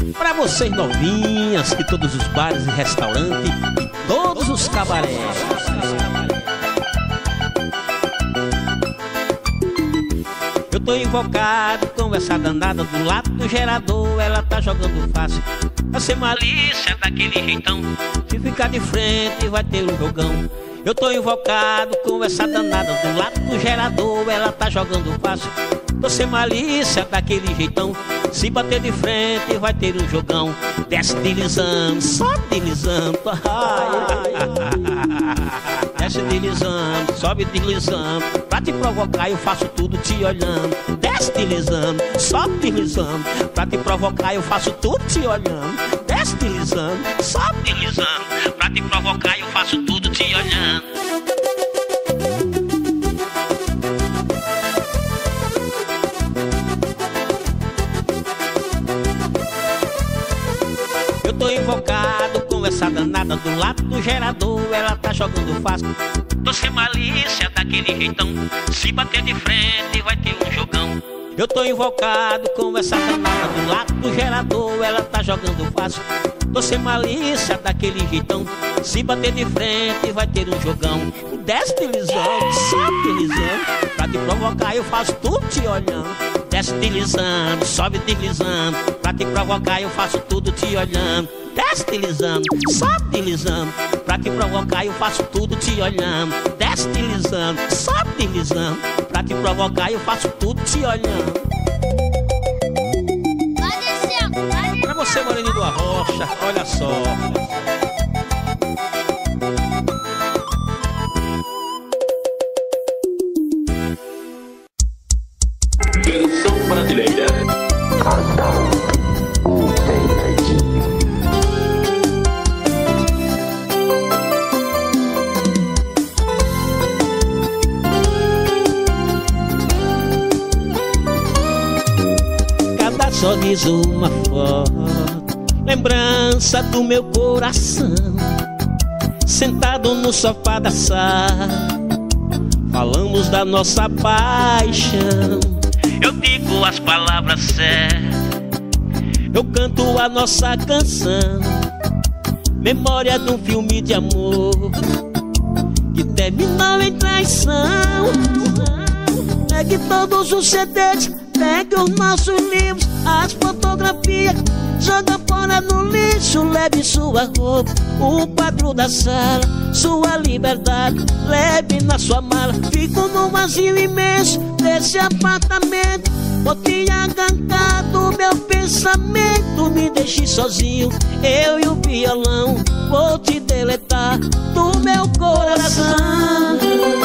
Pra vocês novinhas, que todos os bares e restaurantes e todos os cabarés. Eu tô invocado com essa danada do lado do gerador. Ela tá jogando fácil, vai ser malícia daquele jeitão. Se ficar de frente vai ter um jogão. Eu tô invocado com essa danada do lado do gerador. Ela tá jogando fácil, tô sem malícia daquele jeitão. Se bater de frente vai ter um jogão. Desce deslizando, só deslizando. Desce deslizando, sobe deslizando. Pra te provocar eu faço tudo te olhando. Desce deslizando, sobe deslizando. Pra te provocar eu faço tudo te olhando. Desce deslizando, sobe deslizando. Pra te provocar eu faço tudo te olhando. Eu tô invocado com essa danada do lado do gerador. Ela tá jogando fácil, tô sem malícia daquele jeitão. Se bater de frente vai ter um jogão. Eu tô invocado com essa danada do lado do gerador. Ela tá jogando fácil, tô sem malícia daquele jeitão. Se bater de frente vai ter um jogão. Desce deslizando, sobe deslizando. Pra te provocar eu faço tudo te olhando. Desce deslizando, sobe deslizando. Pra te provocar eu faço tudo te olhando. Desce deslizando, sobe deslizando. Pra te provocar eu faço tudo te olhando. Desce deslizando, sobe deslizando. Pra te provocar eu faço tudo te olhando. Pra você, Moreninho do Arrocha, olha só. Canção brasileira. Casal, o pegadinho. Cada sorriso uma foto, lembrança do meu coração. Sentado no sofá da sala, falamos da nossa paixão. Eu digo as palavras certas, eu canto a nossa canção. Memória de um filme de amor que terminou em traição. Pegue todos os CDs, pegue os nossos livros, as fotografias, joga fora no lixo. Leve sua roupa, o quadro da sala, sua liberdade, leve na sua mala. Fico num vazio imenso desse apartamento, vou te arrancar do meu pensamento. Me deixe sozinho, eu e o violão, vou te deletar do meu coração.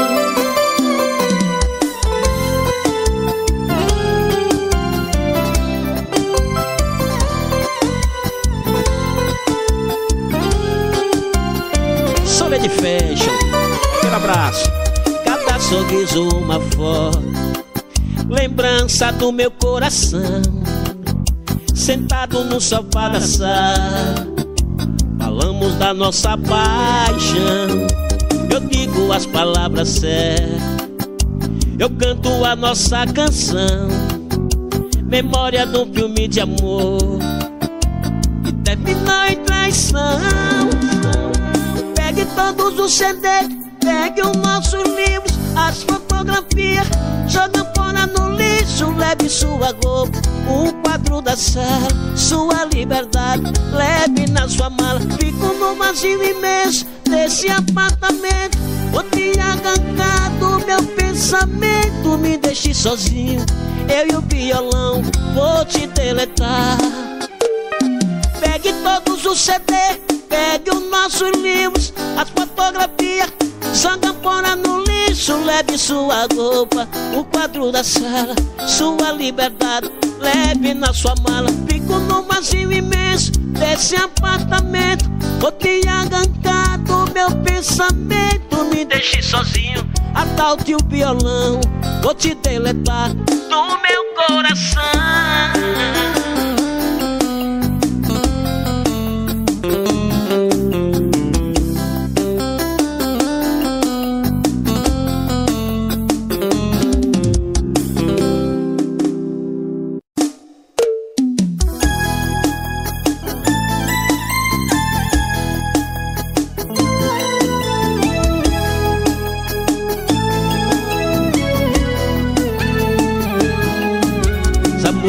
De fashion, aquele abraço. Cada sorriso uma foto, lembrança do meu coração. Sentado no sofá da sala, falamos da nossa paixão. Eu digo as palavras certas, eu canto a nossa canção. Memória de um filme de amor que terminou em traição. Pegue todos os CDs, pegue os nossos livros, as fotografias, joga fora no lixo. Leve sua roupa, o quadro da sala, sua liberdade, leve na sua mala. Fico no vazio imenso desse apartamento, vou te arrancar do meu pensamento. Me deixe sozinho, eu e o violão, vou te deletar. Pegue todos os CDs, pegue os nossos livros, as fotografias, joga fora no lixo. Leve sua roupa, o quadro da sala, sua liberdade, leve na sua mala. Fico num vazio imenso desse apartamento, vou te arrancar do meu pensamento. Me deixe sozinho, atalte o violão, vou te deletar do meu coração.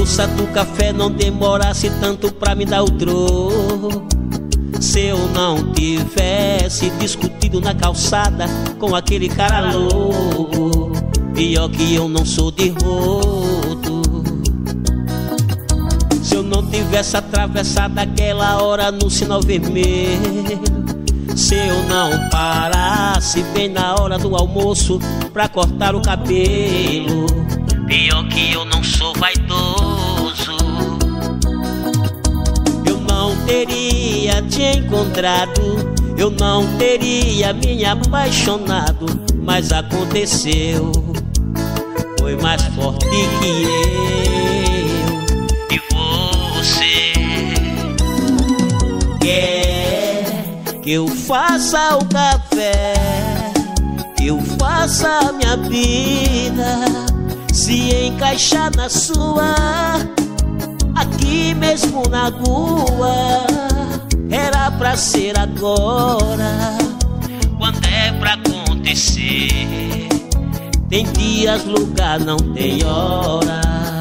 moça do café, não demorasse tanto pra me dar o troco. Se eu não tivesse discutido na calçada com aquele cara louco, pior que eu não sou de rodo. Se eu não tivesse atravessado aquela hora no sinal vermelho, se eu não parasse bem na hora do almoço pra cortar o cabelo, pior que eu não sou vaidoso. Eu não teria te encontrado, eu não teria me apaixonado, mas aconteceu, foi mais forte que eu e você. Quer que eu faça o café, que eu faça a minha vida se encaixar na sua, aqui mesmo na rua. Era pra ser agora, quando é pra acontecer. Tem dias, lugar, não tem hora.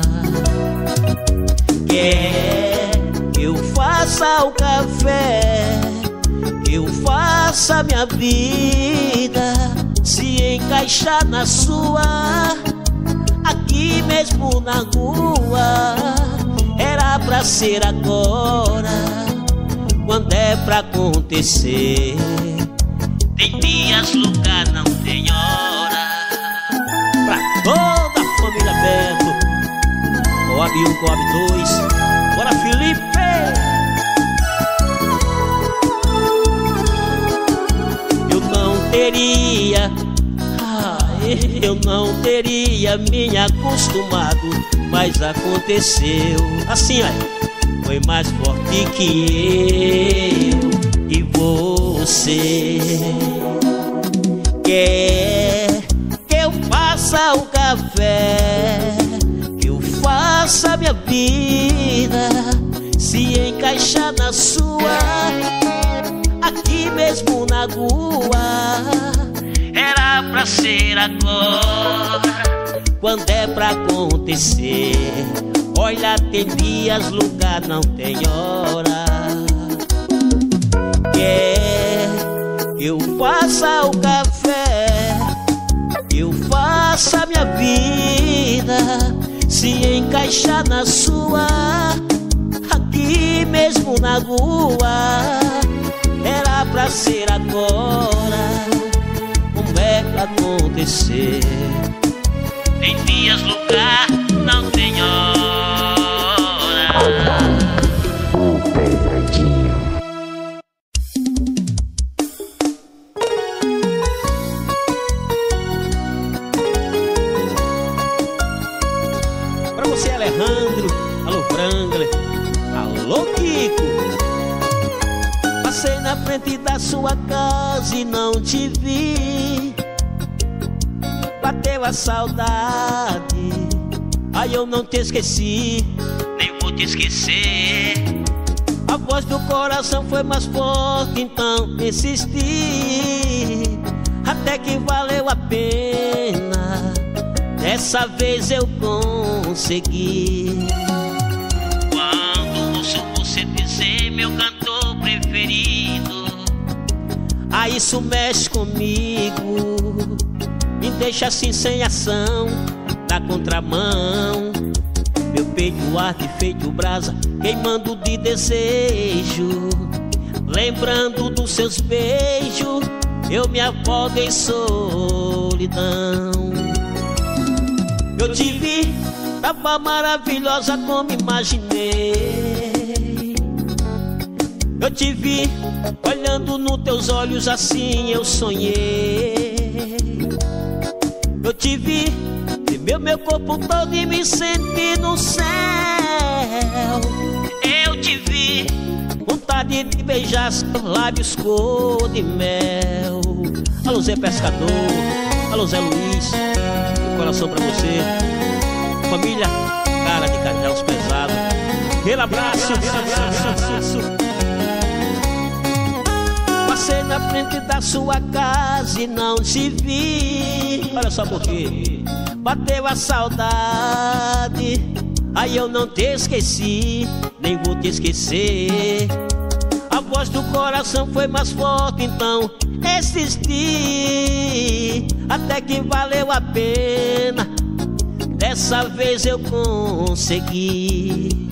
Quer que eu faça o café, que eu faça a minha vida se encaixar na sua, aqui mesmo na rua. Era pra ser agora, quando é pra acontecer. Tem dias, lugar, não tem hora. Pra toda a família Beto, Coab 1, Coab 2, bora Felipe! Eu não teria me acostumado, mas aconteceu. Assim, ó, foi mais forte que eu e você. Quer que eu faça o café, que eu faça a minha vida se encaixar na sua, aqui mesmo na rua. Era pra ser agora, quando é pra acontecer. Olha, tem dias, lugar, não tem hora. Quer que eu faça o café, que eu faça a minha vida se encaixar na sua, aqui mesmo na rua. Era pra ser agora, como é pra acontecer. Tem dias, lugar, não tem hora. O pegadinho. Pra você, Alejandro, alô Wrangler, alô Kiko. Passei na frente da sua casa e não te vi. Bateu a saudade, aí eu não te esqueci, nem vou te esquecer. A voz do coração foi mais forte, então insisti, até que valeu a pena. Dessa vez eu consegui. Quando ouço você dizer meu cantor preferido, aí isso mexe comigo, me deixa assim sem ação, na contramão. Meu peito arde feito brasa, queimando de desejo. Lembrando dos seus beijos, eu me afogo em solidão. Eu te vi, tava maravilhosa como imaginei. Eu te vi, olhando nos teus olhos assim eu sonhei. Eu te vi, tremeu meu corpo todo e me senti no céu. Eu te vi, vontade de beijar seus lábios cor de mel. Alô Zé Pescador, alô Zé Luiz, um coração pra você. Família, cara de cadelos pesados. Aquele abraço, Passei na frente da sua casa e não te vi. Olha só por quê. Bateu a saudade, Aí eu não te esqueci, nem vou te esquecer. A voz do coração foi mais forte, então existi. Até que valeu a pena, dessa vez eu consegui.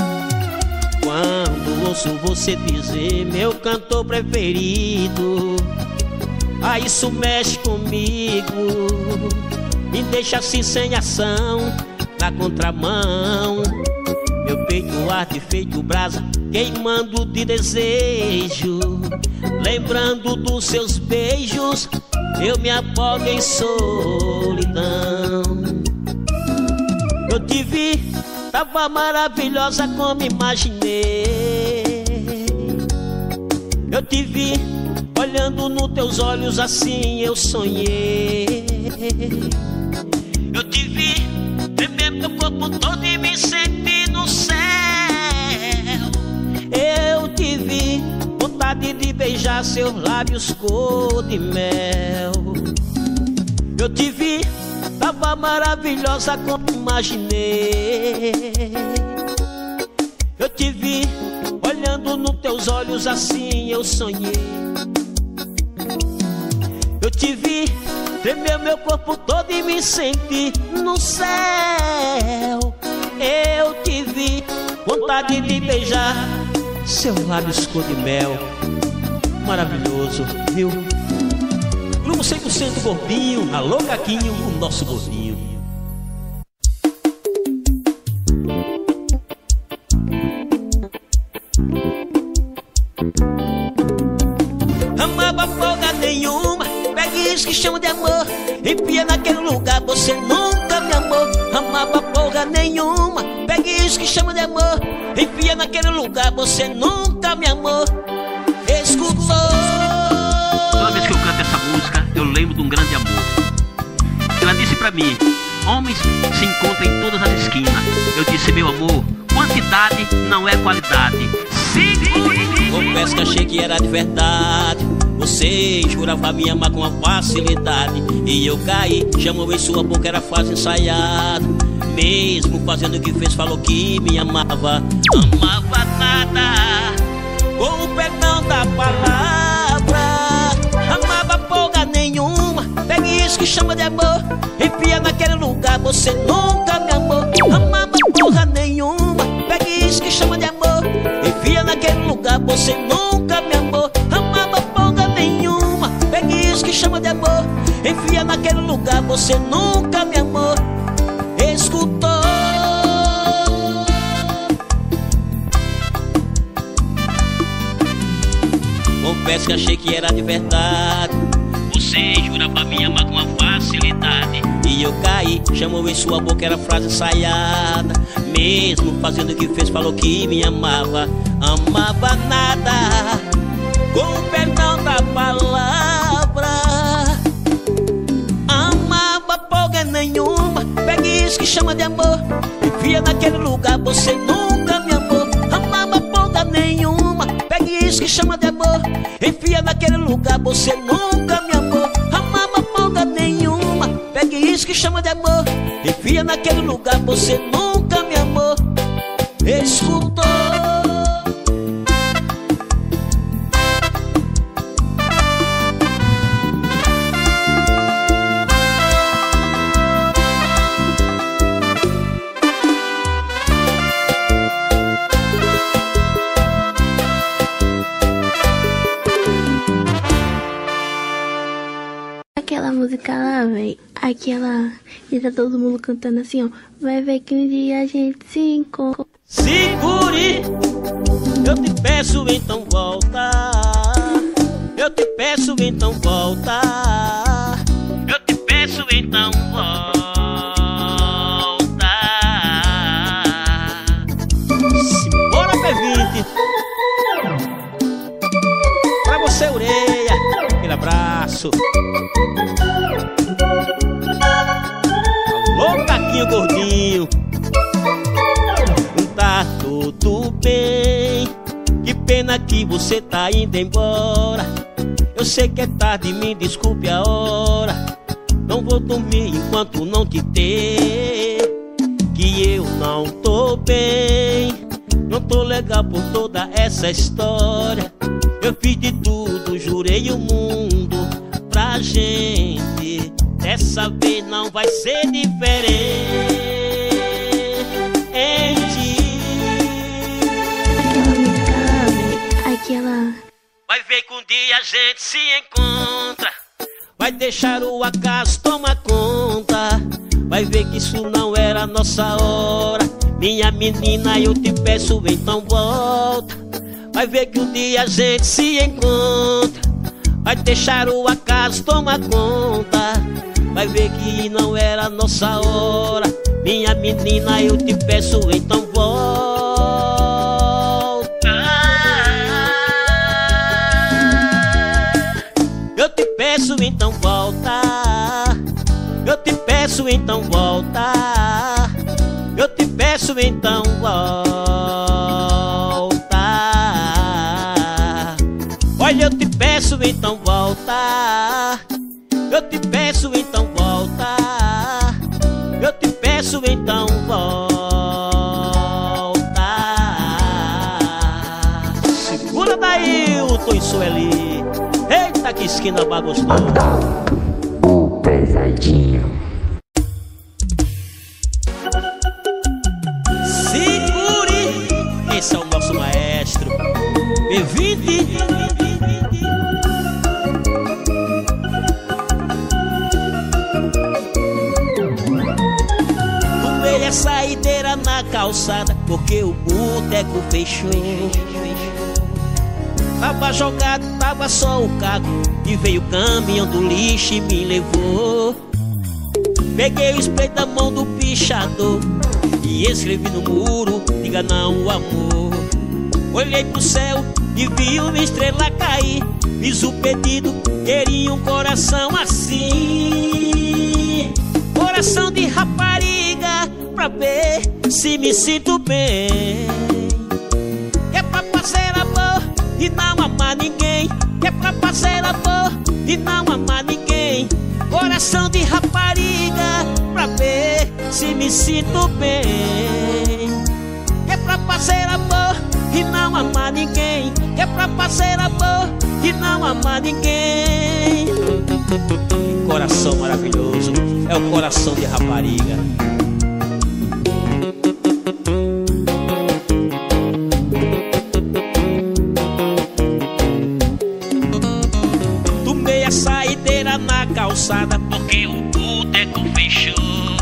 Quando ouço você dizer meu cantor preferido, isso mexe comigo, me deixa assim sem ação, na contramão. Meu peito arde feito brasa, queimando de desejo. Lembrando dos seus beijos, eu me afogo em solidão. Eu te vi, tava maravilhosa como imaginei. Eu te vi, olhando nos teus olhos, assim eu sonhei. Eu te vi, tremer meu corpo todo e me sentir no céu. Eu te vi, vontade de beijar seus lábios cor de mel. Eu te vi, tava maravilhosa como imaginei. Eu te vi, olhando nos teus olhos, assim eu sonhei. Eu te vi, tremer meu corpo todo e me senti no céu. Eu te vi, vontade de beijar seus lábios cor de mel. Maravilhoso, viu? Grupo 100% gordinho, alô Caquinho, o nosso gordinho. Amava folga nenhuma, pegue isso que chama de amor, enfia naquele lugar, você nunca me amou. Amava folga nenhuma, pegue isso que chama de amor, enfia naquele lugar, você nunca me amou. Escutou? Toda vez que eu canto essa música, eu lembro de um grande amor. Ela disse pra mim: homens se encontram em todas as esquinas. Eu disse: meu amor, quantidade não é qualidade. Confesso que achei que era de verdade. Você jurava me amar com uma facilidade, e eu caí, chamou em sua boca, era fácil ensaiado. Mesmo fazendo o que fez, falou que me amava. Amava nada, com o perdão da palavra. Amava folga nenhuma, pegue isso que chama de amor, enfia naquele lugar, você nunca me amou. Amava folga nenhuma, pegue isso que chama de amor, enfia naquele lugar, você nunca me amou. Amava folga nenhuma, pegue isso que chama de amor, enfia naquele lugar, você nunca me amou. Escutou? Confesso que achei que era de verdade. Você jurava me amar com uma facilidade, e eu caí, chamou em sua boca, era frase ensaiada. Mesmo fazendo o que fez, falou que me amava. Amava nada, com o perdão da palavra. Amava folga nenhuma, pegue isso que chama de amor, enfia naquele lugar, você nunca me amou. Amava folga nenhuma, pegue isso que chama de amor, enfia naquele lugar, você nunca me amou. Amava folga nenhuma, pegue isso que chama de amor, enfia naquele lugar, você nunca me amou. Escutou? Aquela música lá, véi, aquela e tá todo mundo cantando assim, ó. Vai ver que um dia a gente se encontra. Segure, eu te peço então volta. Eu te peço então volta. Eu te peço então volta. Simbora, P20. Pra você, Ureia, aquele abraço. Alô, Caquinho gordinho. Tá tudo bem, que pena que você tá indo embora. Eu sei que é tarde, me desculpe a hora. Não vou dormir enquanto não te ter. que eu não tô bem, não tô legal por toda essa história. Eu fiz de tudo, jurei o mundo pra gente. Dessa vez não vai ser diferente. Aquela Vai ver que um dia a gente se encontra. Vai deixar o acaso tomar conta. Vai ver que isso não era a nossa hora. Minha menina, eu te peço, então volta. Vai ver que um dia a gente se encontra. Vai deixar o acaso tomar conta. Vai ver que não era a nossa hora. Minha menina, eu te peço, então volta. Eu te peço, então volta. Eu te peço, então volta. Eu te peço, então volta. Olha, eu te peço, então volta. Eu te peço, então volta. Eu te peço, então volta. Segura daí, o Tom e Sueli. Eita, que esquina bagunçou. O pesadinho. Segure, esse é o nosso maestro P20. Tomei a saideira na calçada porque o boteco fechou. Tava jogado, tava só o carro e veio o caminhão do lixo e me levou. Peguei o spray da mão do pichador e escrevi no muro, diga não, amor. Olhei pro céu e vi uma estrela cair. Fiz o pedido, queria um coração assim. Coração de rapariga, pra ver se me sinto bem. É pra fazer amor e não amar ninguém. É pra fazer amor e não amar ninguém. Coração de rapariga, pra ver se me sinto bem. É pra fazer amor e não amar ninguém. É pra fazer amor e não amar ninguém. Que coração maravilhoso, é o coração de rapariga. Tomei a saideira na calçada porque o boteco fechou.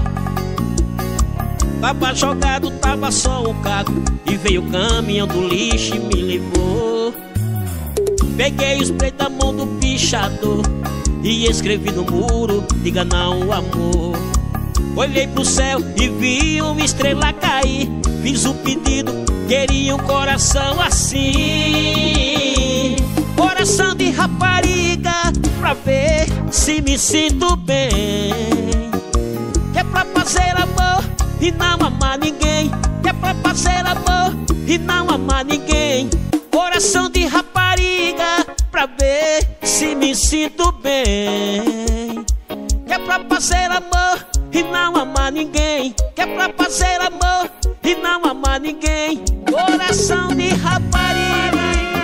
Tava jogado, tava só o carro e veio o caminhão do lixo e me levou. Peguei o spray da mão do pichador e escrevi no muro, diga não, amor. Olhei pro céu e vi uma estrela cair. Fiz o pedido, queria um coração assim. Coração de rapariga, pra ver se me sinto bem. Que é pra fazer amor e não amar ninguém. Que é pra fazer amor e não amar ninguém. Coração de rapariga, pra ver se me sinto bem. Que é pra fazer amor e não amar ninguém. Que é pra fazer amor e não amar ninguém. Coração de rapariga.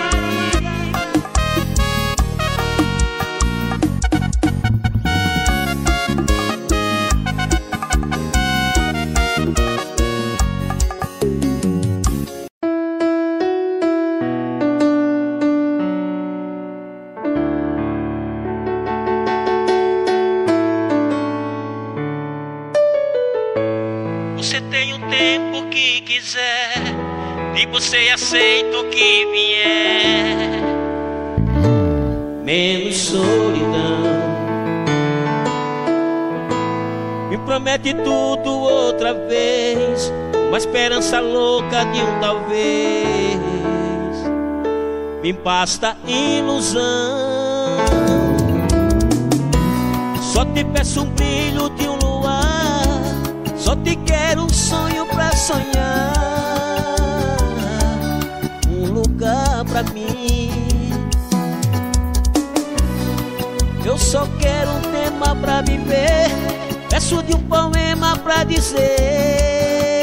Você tem o tempo que quiser e você aceita o que vier. Menos solidão. Me promete tudo outra vez, uma esperança louca de um talvez. Me basta ilusão. Só te peço um brilho de um luar. Só te quero um sonho pra sonhar, um lugar pra mim. Eu só quero um tema pra viver, verso de um poema pra dizer.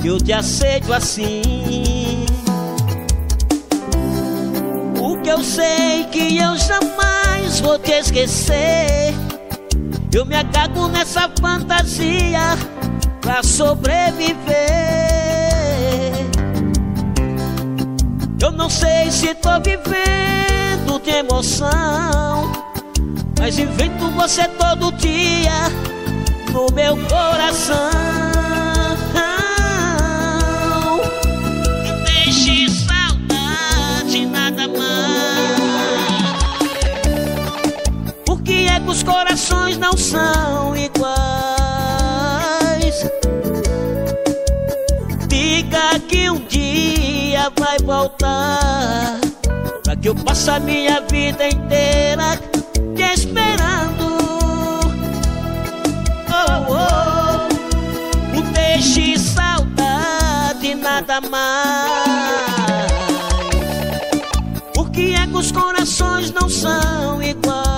que eu te aceito assim. O que eu sei que eu jamais vou te esquecer. Eu me agarro nessa fantasia pra sobreviver. Eu não sei se tô vivendo de emoção, mas invento você todo dia no meu coração. Não deixe saudade nada mais. Por que é que os corações não são iguais? Diga que um dia vai voltar, pra que eu passe a minha vida inteira te esperando. Oh, oh, não deixe saudade nada mais. Por que é que os corações não são iguais?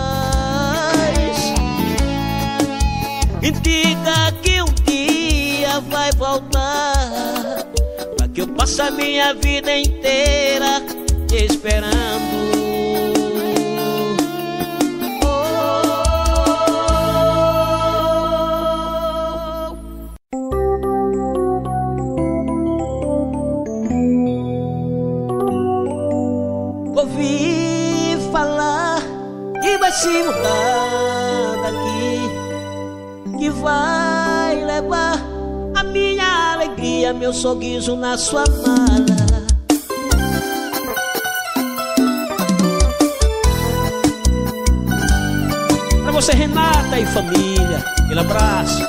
E diga que um dia vai voltar, pra que eu passe a minha vida inteira te esperando. Ouvi falar que vai se mudar daqui, que vai levar a minha alegria, meu sorriso na sua mala. Pra você, Renata e família, aquele abraço.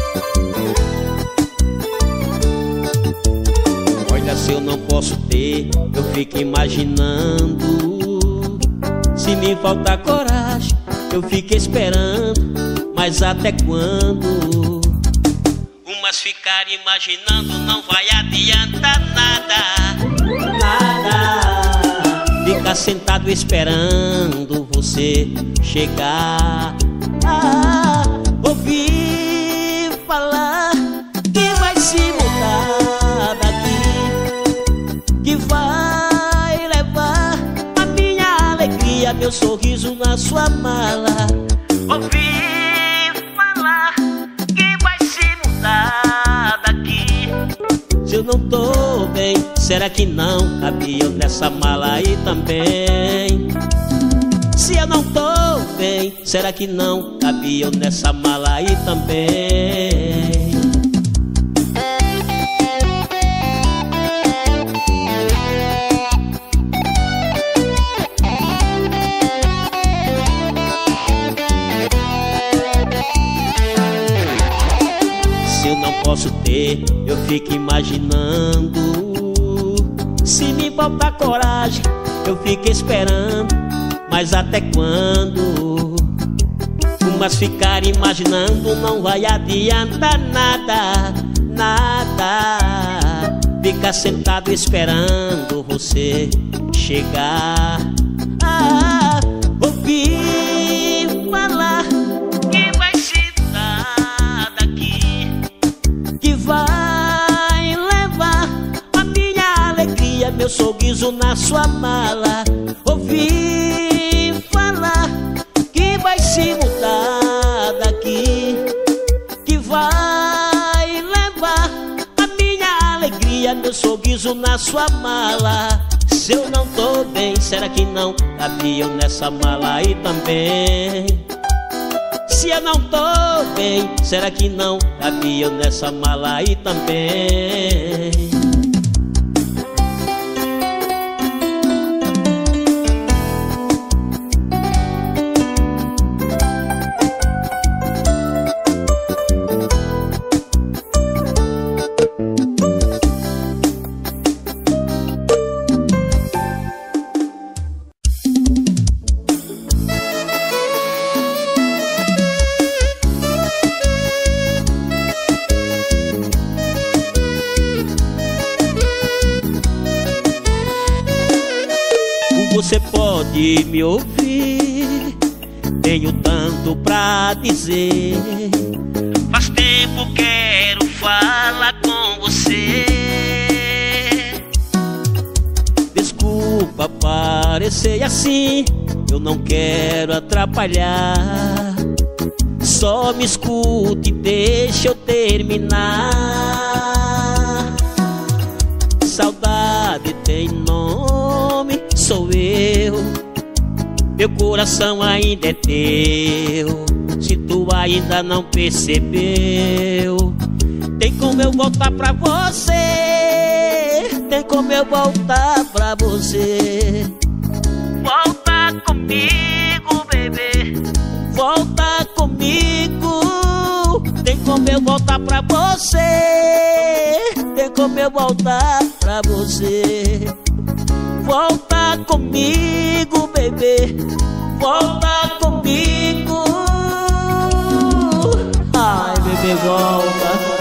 Olha, se eu não posso ter, eu fico imaginando. Se me faltar coragem, eu fico esperando. Mas até quando? Umas ficarem imaginando, não vai adiantar nada. Nada. Ficar sentado esperando você chegar. Ouvi falar que vai se mudar daqui, que vai levar a minha alegria, meu sorriso na sua mala. Ouvi falar que vai se mudar daqui. Se eu não tô bem, será que não cabia eu nessa mala aí também? Se eu não tô bem, será que não cabia eu nessa mala aí também? Se eu não posso ter, eu fico imaginando. Se me faltar coragem, eu fico esperando. Mas até quando? Umas ficarem imaginando, não vai adiantar nada. Nada. Ficar sentado esperando você chegar. Ouvi falar que vai se mudar daqui, que vai levar a minha alegria, meu sorriso na sua mala. Ouvi falar que vai se mudar daqui, que vai levar a minha alegria, meu sorriso na sua mala. Se eu não tô bem, será que não cabia eu nessa mala aí também? Se eu não tô bem, será que não cabia eu nessa mala aí também? Você pode me ouvir, tenho tanto pra dizer. Faz tempo quero falar com você. Desculpa parecer assim, eu não quero atrapalhar. Só me escute e deixa eu terminar. Saudade tem nome, sou eu. Meu coração ainda é teu. Se tu ainda não percebeu, tem como eu voltar pra você. Tem como eu voltar pra você. Volta comigo, bebê. Volta comigo. Tem como eu voltar pra você. Tem como eu voltar pra você. Volta comigo, bebê. Volta comigo. Ai, bebê, volta.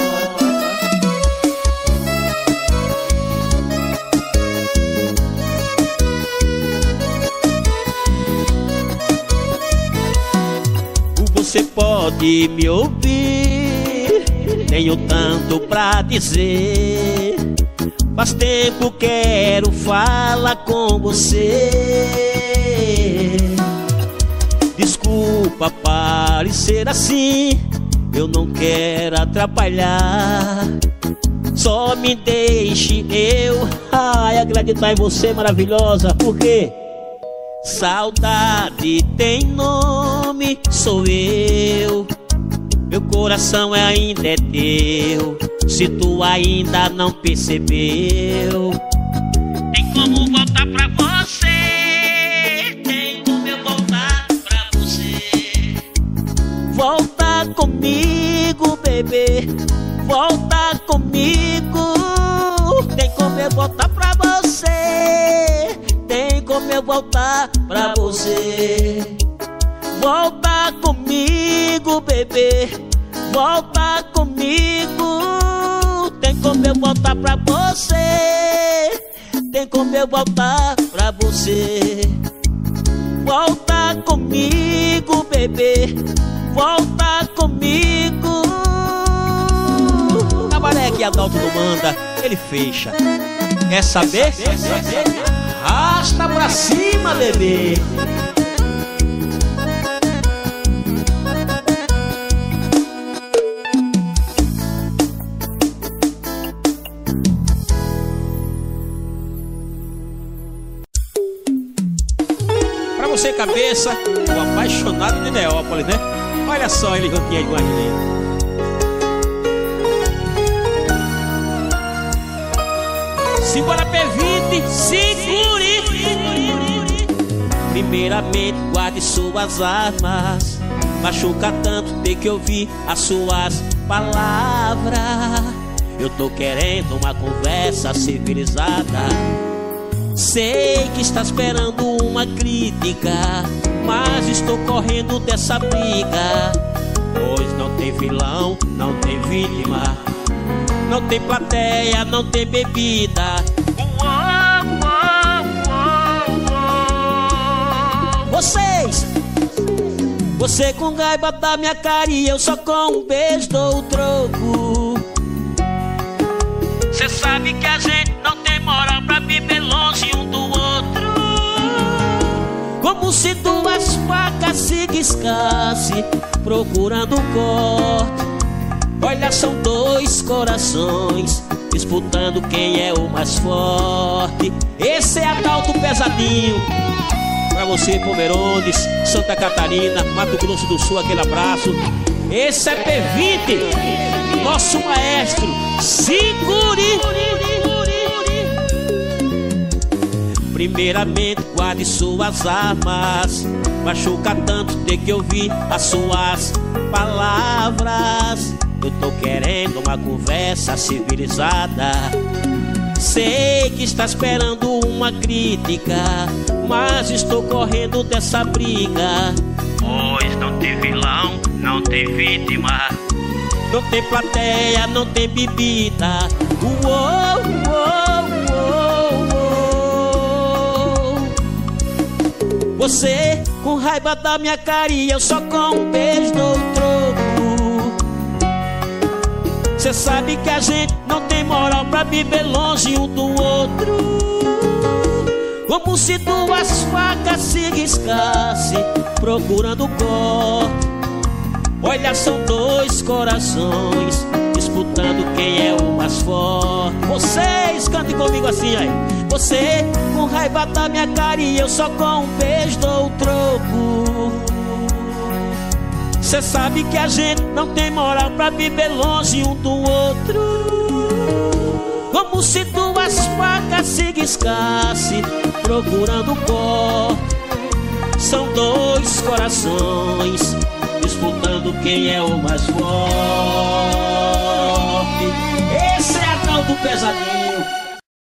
Você pode me ouvir, tenho tanto pra dizer. Faz tempo quero falar com você. Desculpa parecer assim, eu não quero atrapalhar. Só me deixe eu acreditar em você, maravilhosa. Por quê? Saudade tem nome, sou eu. Meu coração ainda é teu. Se tu ainda não percebeu, tem como voltar pra você. Tem como eu voltar pra você. volta comigo, bebê. Volta comigo. Tem como eu voltar pra você. Tem como eu voltar pra você. Volta comigo, bebê. Volta comigo. Tem como eu voltar pra você. Tem como eu voltar pra você. Volta comigo, bebê. Volta comigo. Cabaré que Adalto não manda, ele fecha. Quer saber? Arrasta pra cima, bebê. Pra você, cabeça, o apaixonado de Neópolis, né? Olha só ele juntinho aí com a gente. Simbora P20, segure. Primeiramente guarde suas armas. Machuca tanto ter que ouvir as suas palavras. Eu tô querendo uma conversa civilizada. Sei que está esperando uma crítica, mas estou correndo dessa briga. Pois não tem vilão, não tem vítima, não tem plateia, não tem bebida. Você com raiva da minha cara e eu só com um beijo dou o troco. Cê sabe que a gente não tem moral pra viver longe um do outro. Como se duas facas se riscassem procurando um corte. Olha, são dois corações disputando quem é o mais forte. Esse é Adalto Pesadinho. Pra você, Pomerones, Santa Catarina, Mato Grosso do Sul, aquele abraço. Esse é P20, nosso maestro. Segure. Primeiramente guarde suas armas. Machuca tanto ter que ouvir as suas palavras. Eu tô querendo uma conversa civilizada. Sei que está esperando uma crítica, mas estou correndo dessa briga. Pois não tem vilão, não tem vítima, não tem plateia, não tem bebida. Uou, uou, uou, uou. Você com raiva da minha cara e eu só com um beijo dou o troco. Cê sabe que a gente não tem moral pra viver longe um do outro. Como se duas facas se riscassem procurando corte. Olha, são dois corações disputando quem é o mais forte. Vocês cantem comigo assim aí. Você com raiva da minha cara e eu só com um beijo dou o troco. Cê sabe que a gente não tem moral pra viver longe um do outro. Como se duas facas se riscassem procurando corte. São dois corações disputando quem é o mais forte. Esse é a tal do pesadinho.